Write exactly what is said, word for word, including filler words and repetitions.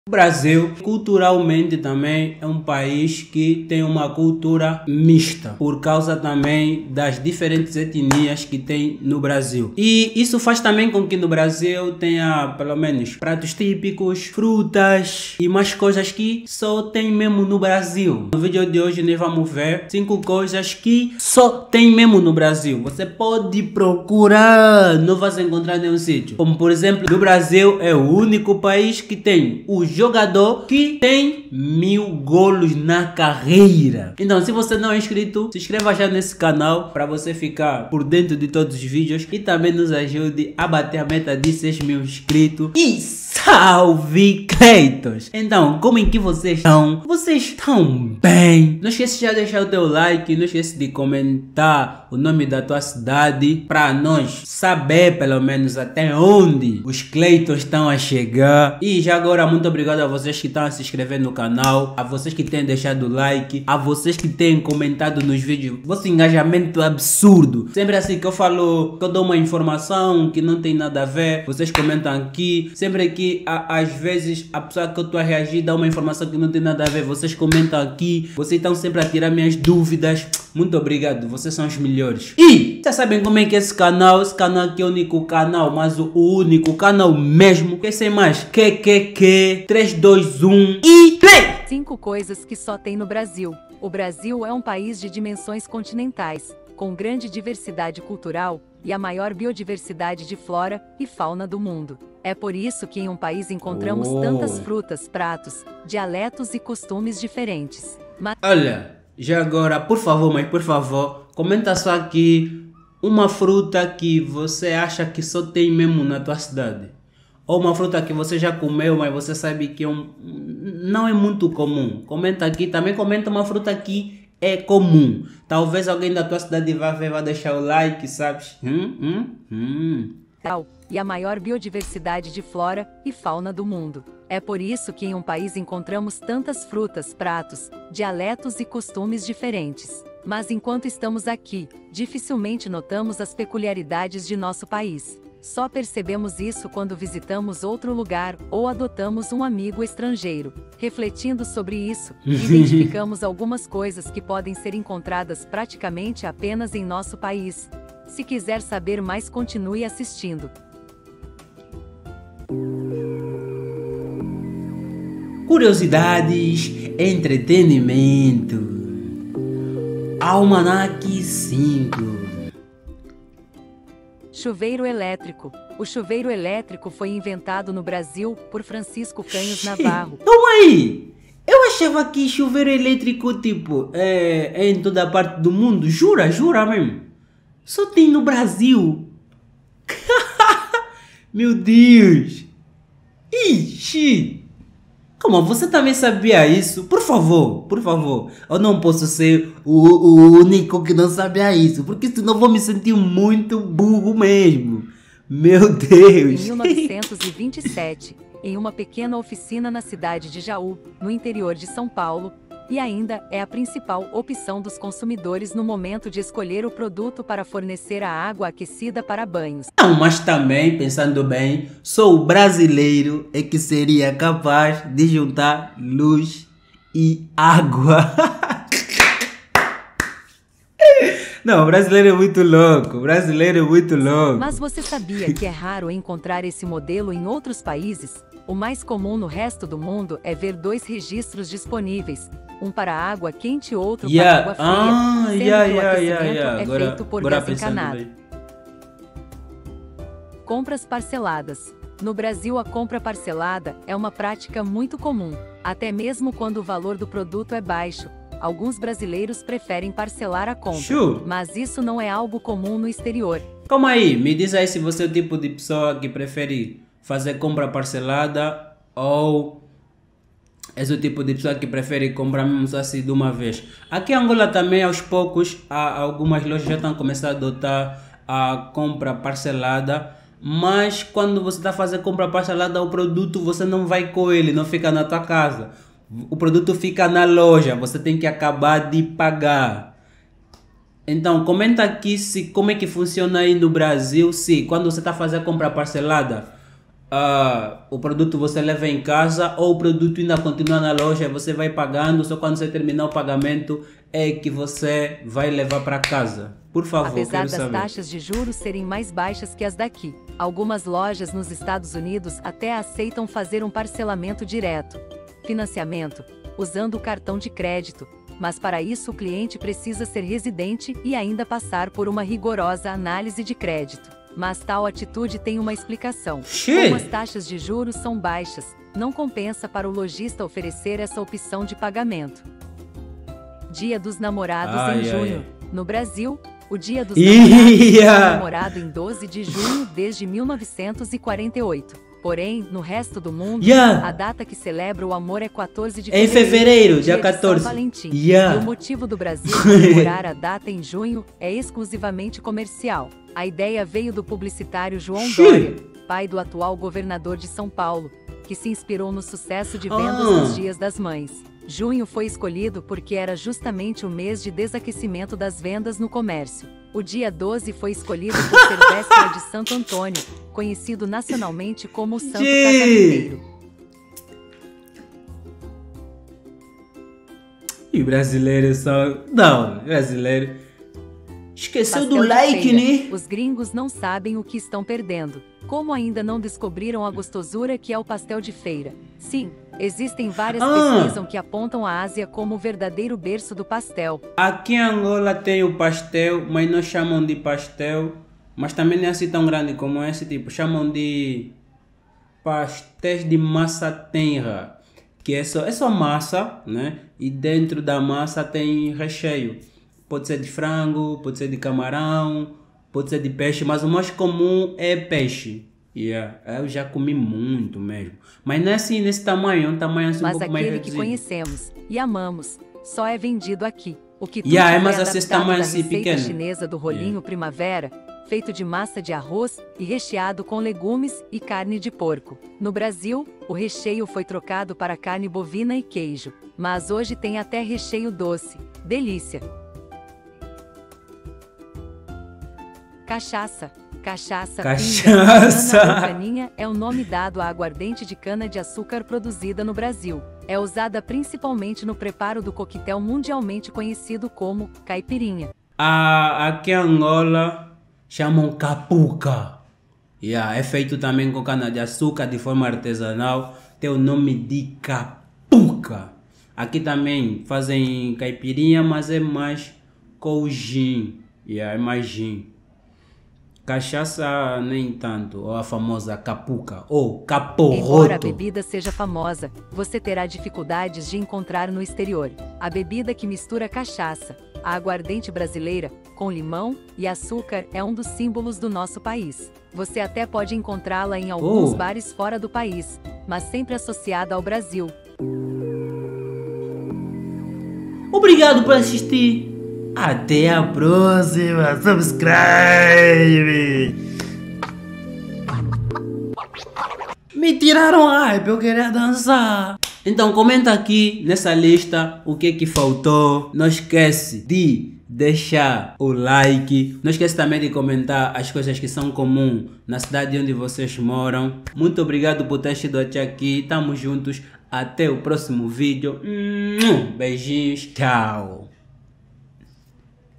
O Brasil, culturalmente também é um país que tem uma cultura mista, por causa também das diferentes etnias que tem no Brasil. E isso faz também com que no Brasil tenha, pelo menos, pratos típicos, frutas e mais coisas que só tem mesmo no Brasil. No vídeo de hoje nós vamos ver cinco coisas que só tem mesmo no Brasil. Você pode procurar, não vai encontrar em nenhum sítio. Como por exemplo, no Brasil é o único país que tem o jogador que tem mil golos na carreira. Então, se você não é inscrito, se inscreva já nesse canal para você ficar por dentro de todos os vídeos e também nos ajude a bater a meta de seis mil inscritos. E salve Cleitos! Então, como é que vocês estão? Vocês estão bem? Não esquece de já deixar o teu like, não esquece de comentar o nome da tua cidade para nós saber pelo menos até onde os Cleitos estão a chegar. E já agora, muito obrigado a vocês que estão a se inscrever no canal, a vocês que têm deixado o like, a vocês que têm comentado nos vídeos. Vosso engajamento é absurdo. Sempre assim que eu falo, que eu dou uma informação que não tem nada a ver, vocês comentam aqui. Sempre que a, às vezes a pessoa que eu estou a reagir dá uma informação que não tem nada a ver, vocês comentam aqui. Vocês estão sempre a tirar minhas dúvidas. Muito obrigado, vocês são os melhores. E vocês sabem como é que é esse canal? Esse canal aqui é o único canal, mas o único canal mesmo. Que sem mais, que que que três, dois, um e play! Cinco coisas que só tem no Brasil. O Brasil é um país de dimensões continentais, com grande diversidade cultural e a maior biodiversidade de flora e fauna do mundo. É por isso que em um país encontramos Oh. tantas frutas, pratos, dialetos e costumes diferentes. Mas Olha, já agora, por favor, mas por favor, comenta só aqui uma fruta que você acha que só tem mesmo na tua cidade. Ou uma fruta que você já comeu, mas você sabe que é um, não é muito comum. Comenta aqui, também comenta uma fruta que é comum. Talvez alguém da tua cidade vá ver, vai deixar o like, sabes? Hum, hum, hum. e a maior biodiversidade de flora e fauna do mundo. É por isso que em um país encontramos tantas frutas, pratos, dialetos e costumes diferentes. Mas enquanto estamos aqui, dificilmente notamos as peculiaridades de nosso país. Só percebemos isso quando visitamos outro lugar ou adotamos um amigo estrangeiro. Refletindo sobre isso, identificamos algumas coisas que podem ser encontradas praticamente apenas em nosso país. Se quiser saber mais, continue assistindo. Curiosidades, entretenimento. Almanac cinco. Chuveiro elétrico. O chuveiro elétrico foi inventado no Brasil por Francisco Canhos Navarro. Calma aí! Eu achava que chuveiro elétrico, tipo, é, é em toda parte do mundo. Jura, jura mesmo? Só tem no Brasil. Meu Deus! Ixi! Como, você também sabia isso? Por favor, por favor. Eu não posso ser o, o único que não sabia isso, porque senão vou me sentir muito burro mesmo. Meu Em Deus! mil novecentos e vinte e sete, em uma pequena oficina na cidade de Jaú, no interior de São Paulo, e ainda é a principal opção dos consumidores no momento de escolher o produto para fornecer a água aquecida para banhos. Não, mas também, pensando bem, sou o brasileiro é que seria capaz de juntar luz e água. Não, o brasileiro é muito louco, o brasileiro é muito louco. Mas você sabia que é raro encontrar esse modelo em outros países? O mais comum no resto do mundo é ver dois registros disponíveis, um para água quente e outro Yeah. para água fria, Ah, sendo yeah, que o yeah, aquecimento yeah, yeah. é Agora- feito por agora gás pensando encanado. bem. Compras parceladas. No Brasil, a compra parcelada é uma prática muito comum, até mesmo quando o valor do produto é baixo. Alguns brasileiros preferem parcelar a compra, Sure. mas isso não é algo comum no exterior. Calma aí, me diz aí se você é o tipo de pessoa que prefere fazer compra parcelada ou és o tipo de pessoa que prefere comprar mesmo só assim de uma vez. Aqui em Angola também, aos poucos, há, algumas lojas já estão começando a adotar a compra parcelada, mas quando você está a fazer compra parcelada, o produto você não vai com ele, não fica na tua casa. O produto fica na loja, você tem que acabar de pagar. Então, comenta aqui se como é que funciona aí no Brasil, se quando você está a fazer a compra parcelada, Uh, o produto você leva em casa ou o produto ainda continua na loja, você vai pagando, só quando você terminar o pagamento é que você vai levar para casa. Por favor, apesar quero das saber. taxas de juros serem mais baixas que as daqui, algumas lojas nos Estados Unidos até aceitam fazer um parcelamento direto, financiamento, usando o cartão de crédito, mas para isso o cliente precisa ser residente e ainda passar por uma rigorosa análise de crédito. Mas tal atitude tem uma explicação. Xiii. Como as taxas de juros são baixas, não compensa para o lojista oferecer essa opção de pagamento. Dia dos Namorados Ai, em junho. ai. No Brasil, o Dia dos Ia. Namorados é comemorado em doze de junho desde mil novecentos e quarenta e oito. Porém, no resto do mundo, Yeah. a data que celebra o amor é quatorze de É em fevereiro, fevereiro, dia de quatorze. São Valentim. Yeah. E o motivo do Brasil comemorar a data em junho é exclusivamente comercial. A ideia veio do publicitário João Xiii. Dória, pai do atual governador de São Paulo, que se inspirou no sucesso de vendas Ah. nos Dias das Mães. Junho foi escolhido porque era justamente o mês de desaquecimento das vendas no comércio. O dia doze foi escolhido por ser véspera de Santo Antônio, conhecido nacionalmente como o Santo Xiii. Casamenteiro. E brasileiro só... Não, brasileiro... Esqueceu do Pastel de like, feira. né? Os gringos não sabem o que estão perdendo. Como ainda não descobriram a gostosura que é o pastel de feira. Sim, existem várias Ah. pesquisas que apontam a Ásia como o verdadeiro berço do pastel. Aqui em Angola tem o pastel, mas não chamam de pastel. Mas também não é assim tão grande como esse, tipo, chamam de pastéis de massa tenra. Que é só, é só massa, né? E dentro da massa tem recheio. Pode ser de frango, pode ser de camarão, pode ser de peixe, mas o mais comum é peixe. Yeah. Eu já comi muito mesmo. Mas não é assim nesse tamanho, é um tamanho assim um Mas pouco mais aquele que reduzido. conhecemos e amamos só é vendido aqui. O que tudo Yeah, é é mais assim, esse adaptado tamanho da assim, receita pequeno. chinesa do rolinho primavera, feito de massa de arroz e recheado com legumes e carne de porco. No Brasil, o recheio foi trocado para carne bovina e queijo, mas hoje tem até recheio doce. Delícia! Cachaça. Cachaça, Cachaça. pinga, cana ou caninha é o nome dado à aguardente de cana-de-açúcar produzida no Brasil. É usada principalmente no preparo do coquetel mundialmente conhecido como caipirinha. Ah, aqui em Angola chamam capuca. Yeah, é feito também com cana-de-açúcar de forma artesanal. Tem o nome de capuca. Aqui também fazem caipirinha, mas é mais com gin. Yeah, é mais gin. Cachaça nem tanto, ou a famosa capuca, ou Embora a caporroto. bebida seja famosa, você terá dificuldades de encontrar no exterior. A bebida que mistura cachaça, a aguardente brasileira, com limão e açúcar é um dos símbolos do nosso país. Você até pode encontrá-la em alguns Oh. bares fora do país, mas sempre associada ao Brasil. Obrigado por assistir. Até a próxima. Subscribe. Me tiraram hype, eu queria dançar. Então comenta aqui nessa lista o que que faltou. Não esquece de deixar o like. Não esquece também de comentar as coisas que são comuns na cidade onde vocês moram. Muito obrigado por ter sido até aqui. Tamo juntos. Até o próximo vídeo. Beijinhos. Tchau.